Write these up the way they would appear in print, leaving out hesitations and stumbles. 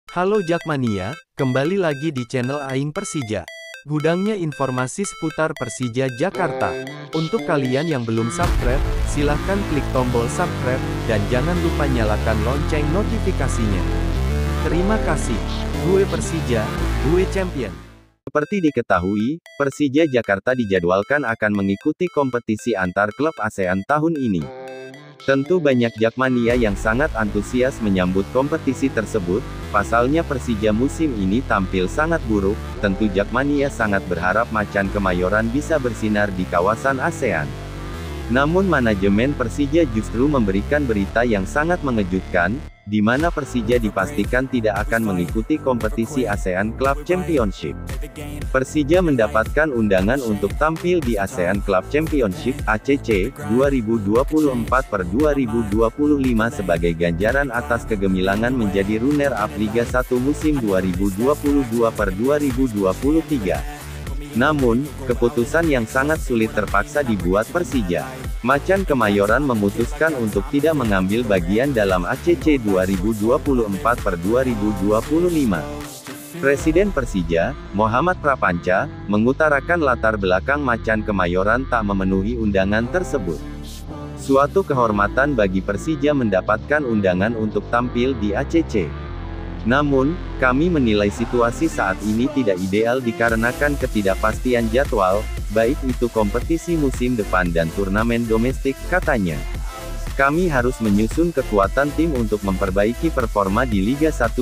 Halo Jakmania, kembali lagi di channel Aing Persija. Gudangnya informasi seputar Persija Jakarta. Untuk kalian yang belum subscribe, silahkan klik tombol subscribe, dan jangan lupa nyalakan lonceng notifikasinya. Terima kasih. Gue Persija, gue champion. Seperti diketahui, Persija Jakarta dijadwalkan akan mengikuti kompetisi antar klub ASEAN tahun ini. Tentu banyak Jakmania yang sangat antusias menyambut kompetisi tersebut. Pasalnya Persija musim ini tampil sangat buruk, tentu Jakmania sangat berharap Macan Kemayoran bisa bersinar di kawasan ASEAN. Namun manajemen Persija justru memberikan berita yang sangat mengejutkan, di mana Persija dipastikan tidak akan mengikuti kompetisi ASEAN Club Championship. Persija mendapatkan undangan untuk tampil di ASEAN Club Championship (ACC) 2024/2025 sebagai ganjaran atas kegemilangan menjadi runner-up Liga 1 musim 2022/2023. Namun, keputusan yang sangat sulit terpaksa dibuat Persija. Macan Kemayoran memutuskan untuk tidak mengambil bagian dalam ACC 2024/2025. Presiden Persija, Muhammad Prapanca, mengutarakan latar belakang Macan Kemayoran tak memenuhi undangan tersebut. Suatu kehormatan bagi Persija mendapatkan undangan untuk tampil di ACC. Namun, kami menilai situasi saat ini tidak ideal dikarenakan ketidakpastian jadwal, baik itu kompetisi musim depan dan turnamen domestik, katanya. Kami harus menyusun kekuatan tim untuk memperbaiki performa di Liga 1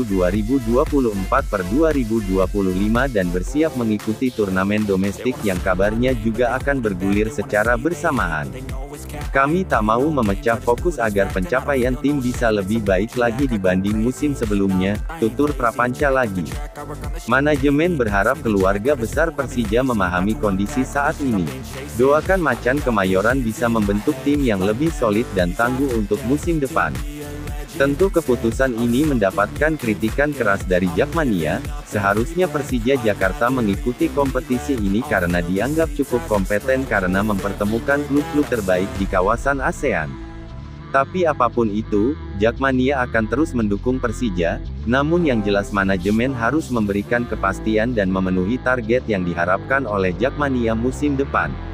2024/2025 dan bersiap mengikuti turnamen domestik yang kabarnya juga akan bergulir secara bersamaan. Kami tak mau memecah fokus agar pencapaian tim bisa lebih baik lagi dibanding musim sebelumnya, tutur Prapanca lagi. Manajemen berharap keluarga besar Persija memahami kondisi saat ini. Doakan Macan Kemayoran bisa membentuk tim yang lebih solid dan tangguh untuk musim depan. Tentu keputusan ini mendapatkan kritikan keras dari Jakmania. Seharusnya Persija Jakarta mengikuti kompetisi ini karena dianggap cukup kompeten karena mempertemukan klub-klub terbaik di kawasan ASEAN. Tapi apapun itu, Jakmania akan terus mendukung Persija, namun yang jelas manajemen harus memberikan kepastian dan memenuhi target yang diharapkan oleh Jakmania musim depan.